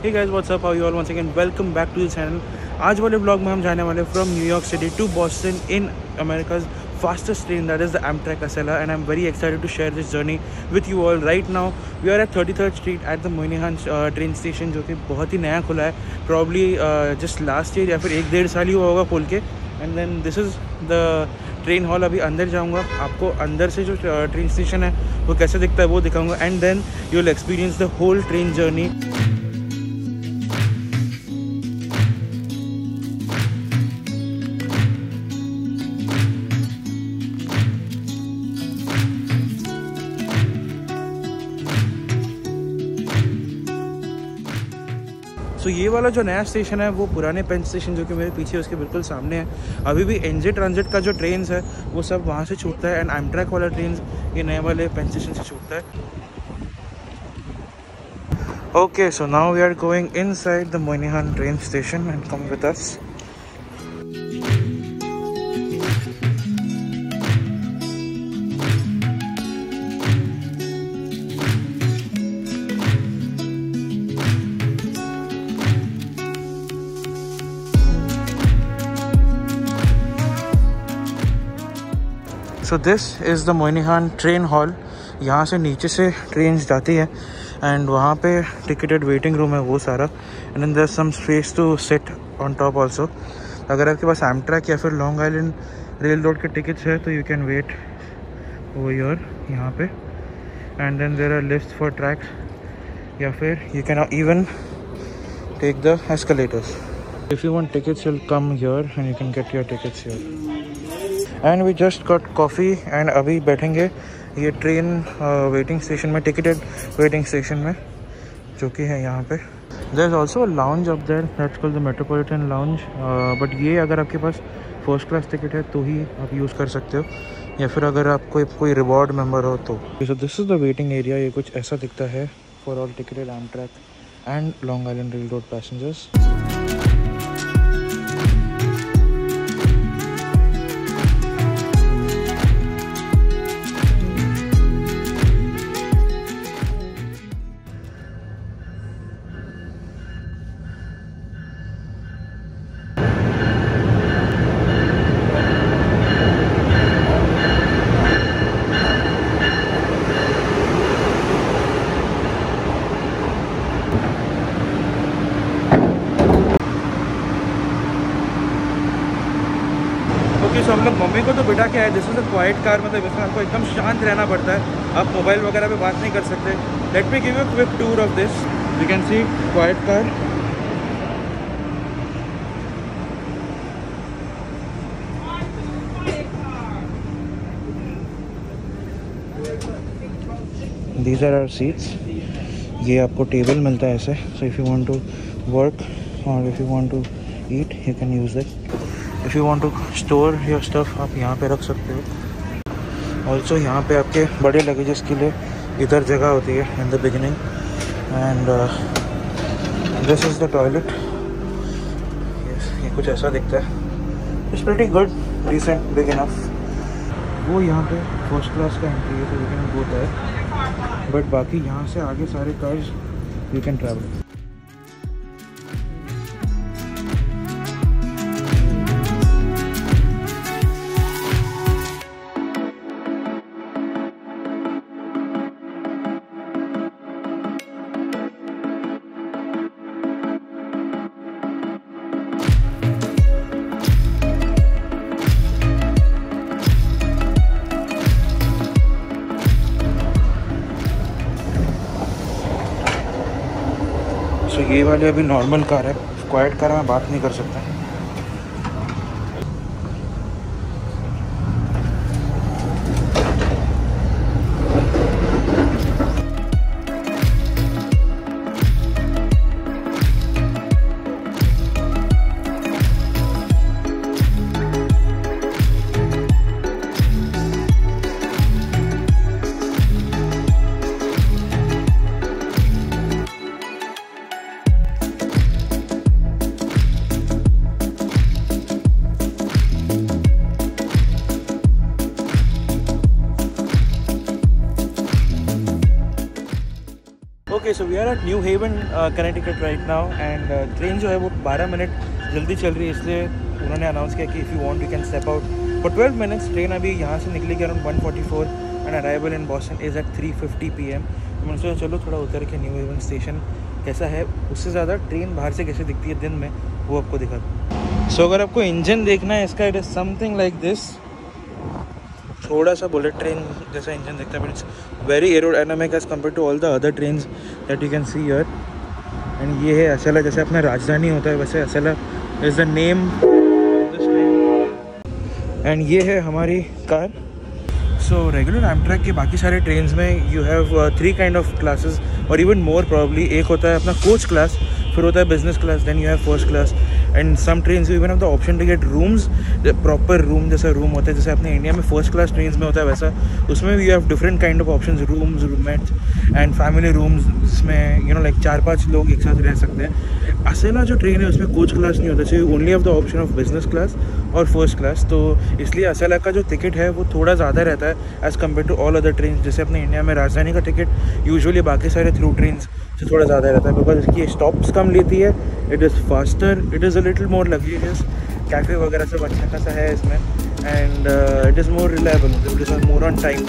Hey guys what's up, how you all, once again welcome back to the channel. आज वाले blog में हम जाने वाले from New York city to Boston in America's fastest train, that is the Amtrak Acela, and I'm very excited to share this journey with you all. Right now we are at 33rd Street at the Moynihan train station, जो कि बहुत ही नया खुला है, probably just last year या फिर 1-1.5 साल ही हुआ होगा खोल के। And then this is the train hall. अभी अंदर जाऊँगा, आपको अंदर से जो ट्रेन स्टेशन है वो कैसे दिखता है वो दिखाऊँगा, and then you will experience the whole train journey. तो ये वाला जो नया स्टेशन है वो पुराने पेन स्टेशन जो कि मेरे पीछे उसके बिल्कुल सामने है। अभी भी एनजे ट्रांजिट का जो ट्रेन है वो सब वहाँ से छूटता है, एंड एमट्रैक वाला ट्रेन ये नए वाले पेन स्टेशन से छूटता है। Okay, so now we are going inside the Moynihan train station and come with us. So this is the Moynihan train hall. यहाँ से नीचे से ट्रेन जाती है एंड वहाँ पे टिकटेड वेटिंग रूम है वो सारा, and then there some space to sit on top also. अगर आपके पास एमट्रैक या फिर लॉन्ग आइलैंड रेल रोड के टिकट्स है तो you can wait over here यहाँ पे, and then there are lifts for tracks, या फिर you can even take the escalators. If you want tickets will come here and you can get your tickets here. And we just got coffee and अभी बैठेंगे ये train waiting station में, ticketed waiting station में, जो कि है यहाँ पे। There is also lounge up there, that's called the Metropolitan lounge, but ये अगर आपके पास फर्स्ट क्लास टिकट है तो ही आप यूज़ कर सकते हो, या फिर अगर आप कोई रिवॉर्ड मेंबर हो तो। So this is the waiting area. ये कुछ ऐसा दिखता है for all ticketed Amtrak and Long Island rail Road passengers. So हम लोग मम्मी को तो बिठा के आए। This is a quiet car, मतलब इसमें आपको एकदम शांत रहना पड़ता है, आप मोबाइल वगैरह पे बात नहीं कर सकते। Let me give you a quick tour of this. You can see quiet car. These are our seats. ये आपको टेबल मिलता है ऐसे, so if you want to work और if you want to eat you can use it. If you want to store your stuff आप यहाँ पे रख सकते हो। ऑल्सो यहाँ पे आपके बड़े लगेजेस के लिए इधर जगह होती है in the beginning, and this is the toilet. ये कुछ ऐसा दिखता है। It's pretty good, decent, big enough. वो यहाँ पे फर्स्ट क्लास का एंट्री है, तो you can go there, but बाकी यहाँ से आगे सारे cars you can travel. So ये वाले अभी नॉर्मल कार है, क्वाइट कार में बात नहीं कर सकता। We are at New Haven Connecticut right now and train जो है वो 12 मिनट जल्दी चल रही है, इसलिए उन्होंने अनाउंस किया कि if you want you can step out for 12 minutes. Train अभी यहाँ से निकलेगी around 1:44 and arrival in Boston is at 3:50 PM। तो मैंने सोचा चलो थोड़ा उतर के न्यू हेवन स्टेशन कैसा है, उससे ज़्यादा ट्रेन बाहर से कैसे दिखती है दिन में वो आपको दिखा दूँ। सो अगर आपको इंजन देखना है इसका, it is something like this. थोड़ा सा बुलेट ट्रेन जैसा इंजन दिखता है, but it's very aerodynamic as compared to all the other trains that you can see here. And ये है असेला, जैसे अपना राजधानी होता है वैसे Acela is the name this train. And ये है हमारी कार। सो रेगुलर एमट्रैक के बाकी सारे ट्रेन्स में you have 3 kind of classes और इवन मोर प्रॉब्ली। एक होता है अपना कोच क्लास, फिर होता है business class, then you have first class and some trains you even have the option to get rooms, proper room जैसा रूम होता है जैसे अपने इंडिया में फर्स्ट क्लास ट्रेन्स में होता है वैसा। उसमें भी you have different kind of options, rooms, roommates and family rooms, जिसमें यू नो लाइक 4-5 लोग एक साथ रह सकते हैं। असेला जो ट्रेन है उसमें कोच क्लास नहीं होता, so you only have the option of business class और फर्स्ट क्लास। तो इसलिए असेला का जो टिकट है वो थोड़ा ज़्यादा रहता है as compared to all other train. जैसे अपने इंडिया में राजधानी का टिकट यूजुअली बाकी सारे थ्रू ट्रेन से थोड़ा ज़्यादा रहता है, बिकॉज इसकी स्टॉप्स कम लेती है, it is faster, it is a little more luxurious, cafe वगैरह सब अच्छा खासा है इसमें and it is more reliable, it is more on time.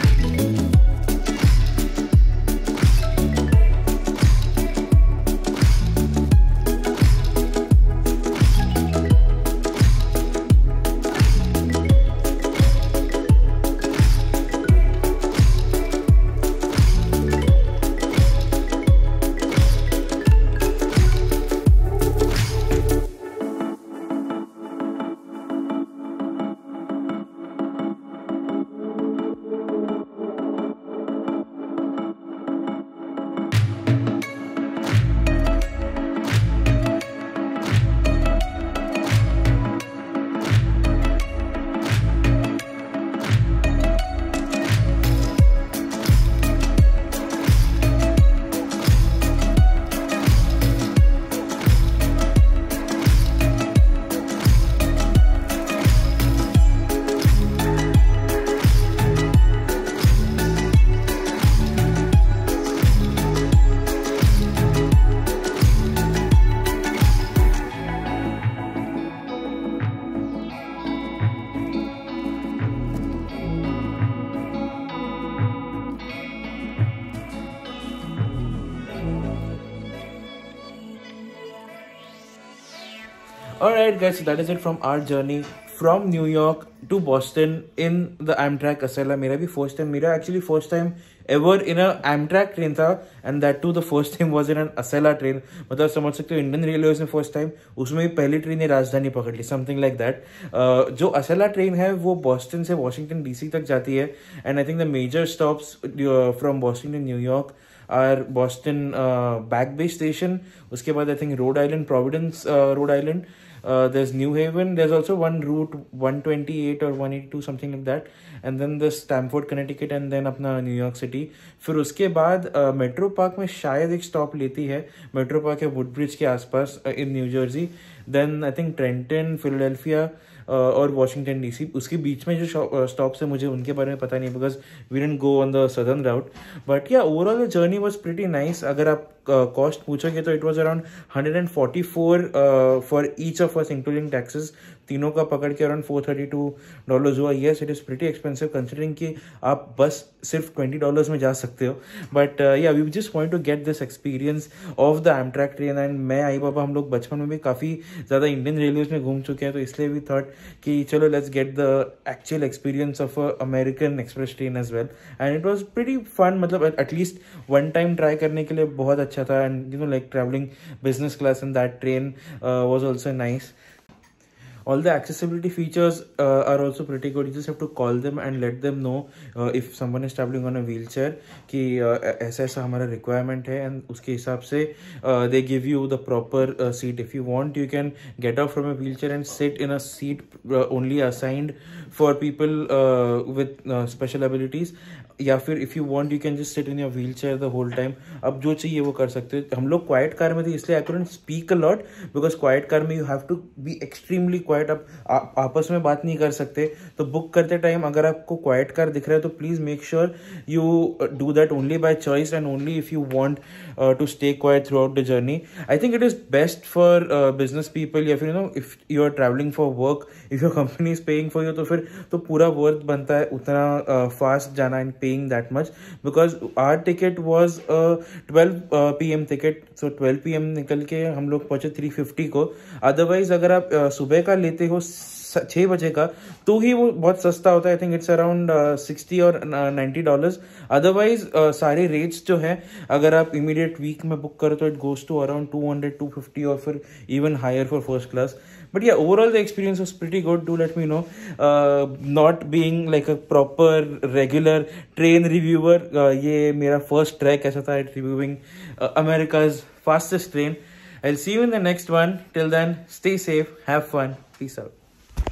Alright guys, so that is it from our journey from New York to Boston in the Amtrak Acela. मेरा भी first time, मेरा actually first time ever in a Amtrak train था, and that too the first time was in an Acela train. मतलब समझ सकते हो Indian railways में first time, उसमें भी पहली ट्रेन ने राजधानी पकड़ ली, something like that. जो Acela ट्रेन है वो बॉस्टन से वॉशिंगटन DC तक जाती है, and I think the major stops from Boston to New York are Boston Back Bay Station. उसके बाद I think Rhode Island, Providence, Rhode Island. There's New Haven. There's also one route 128 or 182 something like that, and then the Stamford Connecticut, and then अपना New York City. फिर उसके बाद metro park में शायद एक stop लेती है, metro park है वुडब्रिज के आसपास in New Jersey. Then I think Trenton, Philadelphia और वॉशिंगटन DC, उसके बीच में जो स्टॉप्स है मुझे उनके बारे में पता नहीं, because we didn't go on the southern route. But yeah overall the journey was pretty nice. अगर आप कॉस्ट पूछोगे तो it was around 144 for each of us including taxes, तीनों का पकड़ के अराउंड $432 हुआ। Yes, it is pretty expensive considering कि आप बस सिर्फ $20 में जा सकते हो। But yeah we just want to get this experience of the Amtrak train. And मैं आई पापा हम लोग बचपन में भी काफ़ी ज़्यादा इंडियन रेलवेज में घूम चुके हैं, तो इसलिए वी थॉट कि चलो let's get the actual experience of American Express train as well. And it was pretty fun, मतलब एटलीस्ट वन टाइम ट्राई करने के लिए बहुत अच्छा था। And you know like travelling business class in that train was also nice. All the accessibility features are also pretty good. You just have to call them and let them know if someone is traveling on a wheelchair कि ऐसा ऐसा हमारा requirement है, and उसके हिसाब से they give you the proper seat. If you want, you can get out from a wheelchair and sit in a seat only assigned for people with special abilities. या फिर if you want you can just sit in your wheel chair the whole time. अब जो चाहिए वो कर सकते हो. हम लोग क्वाइट कार में थे इसलिए I couldn't speak a lot because quiet car में you have to be extremely quiet, आप आपस में बात नहीं कर सकते, तो बुक करते टाइम अगर आपको क्वाइट कार दिख रहा है तो please make sure you do that only by choice and only if you want to stay quiet throughout the journey. I think it is best for business people, या फिर you know if you are travelling for work, if your company is paying for you, तो फिर तो पूरा worth बनता है उतना fast जाना and paying that much, because our ticket was 12 PM ticket. So 12 PM निकल के हम लोग पहुंचे 350 को. अदरवाइज अगर आप सुबह का लेते हो 6 बजे का तो ही वो बहुत सस्ता होता है. I think it's around $60 or $90. Otherwise सारे रेट्स जो है अगर आप इमीडिएट वीक में बुक करो तो इट गोज टू अराउंड 200-250 और फिर even higher for first class. But yeah, overall the experience was pretty good. Do let me know. Not being like a proper regular train reviewer, ये मेरा first track ऐसा था reviewing America's fastest train. I'll see you in the next one. Till then, stay safe, have fun, peace out.